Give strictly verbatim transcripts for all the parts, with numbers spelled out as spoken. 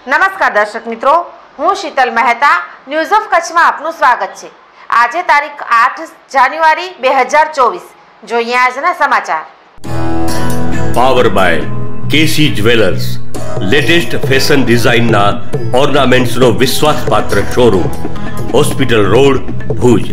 નમસ્કાર દર્શક મિત્રો, હું શીતલ મહેતા ન્યૂઝ ઓફ કચ્છમાં આપનું સ્વાગત છે। આજે તારીખ આઠ જાન્યુઆરી બે હજાર ચોવીસ। જોઈએ આજના સમાચાર। Power by K C jewellers, latest fashion ડિઝાઇનના ઓર્નામેન્ટ્સનો વિશ્વાસપાત્ર showroom, hospital road, Bhuj.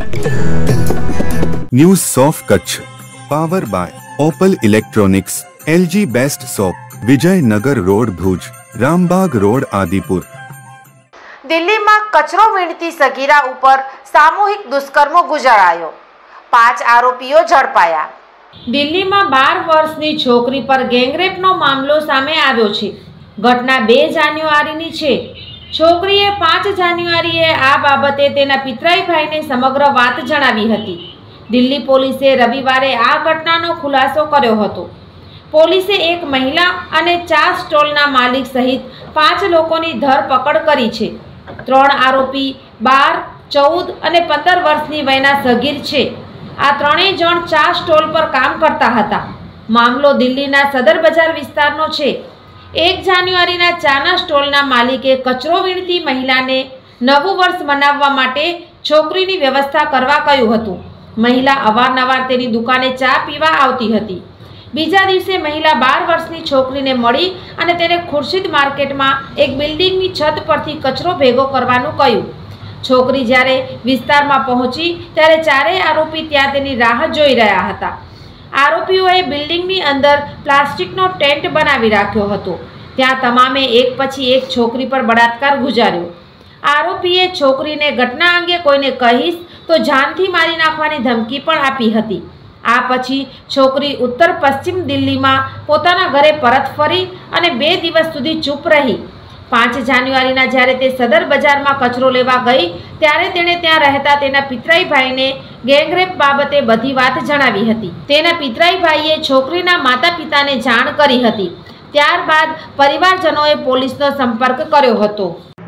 News of Kutch power by Opal electronics, L G best soap, Vijaynagar road, Bhuj, Rambag road, Adipur. દિલ્હીમાં કચરો વીણતી સગીરા ઉપર સામૂહિક દુષ્કર્મ ગુજારાયો, પાંચ આરોપીઓ ઝડપાયા। દિલ્હીમાં બાર વર્ષની છોકરી પર ગેંગરેપનો મામલો સામે આવ્યો છે। ઘટના બે જાન્યુઆરીની છે। છોકરીએ પાંચ જાન્યુઆરીએ આ બાબતે તેના પિતરાઈ ભાઈને સમગ્ર વાત જણાવી હતી। દિલ્હી પોલીસે રવિવારે આ ઘટનાનો ખુલાસો કર્યો હતો। પોલીસે એક મહિલા અને ચા સ્ટોલના માલિક સહિત પાંચ લોકોની ધરપકડ કરી છે। ત્રણ આરોપી બાર, ચૌદ અને પંદર વર્ષની વયના સગીર છે। આ ત્રણેય જણ ચા સ્ટોલ પર કામ કરતા હતા। મામલો દિલ્હીના સદર બજાર વિસ્તારનો છે। એક જાન્યુઆરીના ચાના સ્ટોલના માલિકે કચરો વીણતી મહિલાને નવું વર્ષ મનાવવા માટે છોકરીની વ્યવસ્થા કરવા કહ્યું હતું। મહિલા અવારનવાર તેની દુકાને ચા પીવા આવતી હતી। બીજા દિવસે મહિલા બાર વર્ષની છોકરીને મળી અને તેને ખુરશીદ માર્કેટમાં એક બિલ્ડિંગની છત પરથી કચરો ભેગો કરવાનું કહ્યું। છોકરી જ્યારે વિસ્તારમાં પહોંચી ત્યારે ચારેય આરોપી ત્યાં તેની રાહ જોઈ રહ્યા હતા। આરોપીઓએ બિલ્ડિંગની અંદર પ્લાસ્ટિકનો ટેન્ટ બનાવી રાખ્યો હતો। ત્યાં તમામે એક પછી એક છોકરી પર બળાત્કાર ગુજાર્યો। આરોપીએ છોકરીને ઘટના અંગે કોઈને કહીશ તો જાનથી મારી નાખવાની ધમકી પણ આપી હતી। આ પછી છોકરી ઉત્તર પશ્ચિમ દિલ્હીમાં પોતાના ઘરે પરત ફરી અને બે દિવસ સુધી ચૂપ રહી। પાંચ જાન્યુઆરીના જ્યારે તે સદર બજારમાં કચરો લેવા ગઈ ત્યારે તેણે ત્યાં રહેતા તેના પિતરાઈ ભાઈને ગેંગરેપ બાબતે બધી વાત જણાવી હતી। તેના પિતરાઈ ભાઈએ છોકરીના માતા પિતાને જાણ કરી હતી। ત્યારબાદ પરિવારજનોએ પોલીસનો સંપર્ક કર્યો હતો।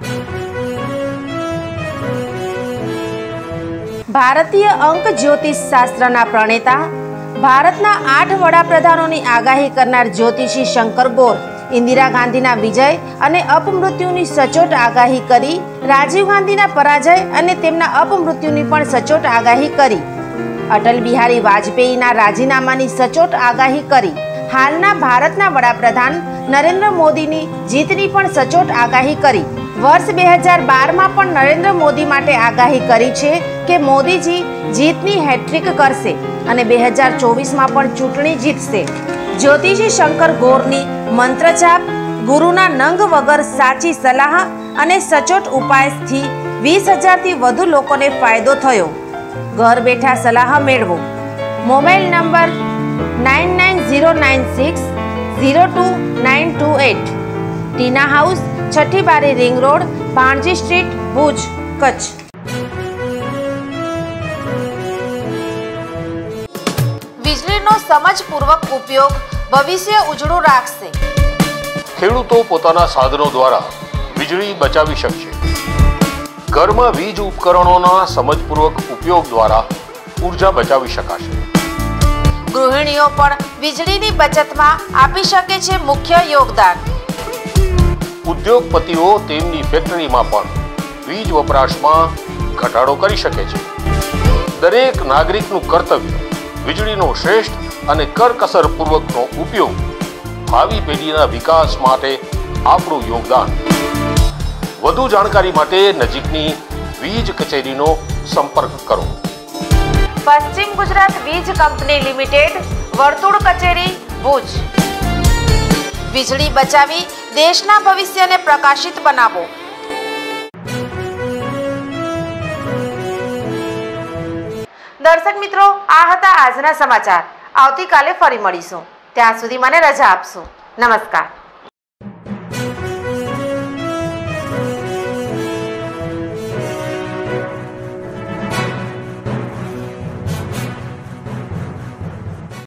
ભારતીય અંક જ્યોતિષ શાસ્ત્રના પ્રણેતા, ભારતના આઠ વડાપ્રધાનોની આગાહી કરનાર જ્યોતિષી શંકર ગોર ઇન્દિરા ગાંધીના વિજય અને અપમૃત્યુની સચોટ આગાહી કરી, રાજીવ ગાંધીના પરાજય અને તેમના અપમૃત્યુની પણ સચોટ આગાહી કરી, અટલ બિહારી વાજપેયીના રાજીનામાની સચોટ આગાહી કરી, હાલના ભારતના વડાપ્રધાન નરેન્દ્ર મોદીની જીતની પણ સચોટ આગાહી કરી। વર્ષ બે હજાર બારમાં પણ નરેન્દ્ર મોદી માટે આગાહી કરી છે કે મોદીજી જીતની હેટ્રિક કરશે અને બે હજાર ચોવીસમાં પણ ચૂંટણી જીતશે। જ્યોતિષી શંકર ગોરની મંત્રજાપ, ગુરુના નંગ વગર સાચી સલાહ અને સચોટ ઉપાયથી વીસ હજારથી વધુ લોકોને ફાયદો થયો। ઘર બેઠા સલાહ મેળવો। Mobile number nine nine zero nine six zero two nine two eight, Tina house, છઠ્ઠી બારી ring road, Bhanji street, Bhuj, Kutch. વીજળીનો સમજપૂર્વક ઉપયોગ ભવિષ્ય ઉજળું રાખશે। ખેડૂતો પોતાના સાધનો દ્વારા વીજળી બચાવી શકશે। ઘરમાં વીજ ઉપકરણોના સમજપૂર્વક ઉપયોગ દ્વારા ઉર્જા બચાવી શકાશે। ગૃહિણીઓ પણ વીજળીની બચતમાં આપી શકે છે મુખ્ય યોગદાન। ઉદ્યોગપતિઓ તેમની ફેક્ટરીમાં પણ વીજ વપરાશમાં ઘટાડો કરી શકે છે। દરેક નાગરિકનું કર્તવ્ય વીજળીનો શ્રેષ્ઠ અને કરકસરપૂર્વકનો ઉપયોગ, ભાવિ પેઢીના વિકાસ માટે આપણું યોગદાન। વધુ જાણકારી માટે નજીકની વીજ કચેરીનો સંપર્ક કરો। પશ્ચિમ ગુજરાત વીજ કંપની લિમિટેડ, વર્તુળ કચેરી, ભુજ। વીજળી બચાવી દેશના ભવિષ્યને પ્રકાશિત બનાવો। દર્શક મિત્રો, આ હતા આજના સમાચાર। આવતીકાલે ફરી મળીશું। ત્યાં સુધી મને રજા આપશો। નમસ્કાર।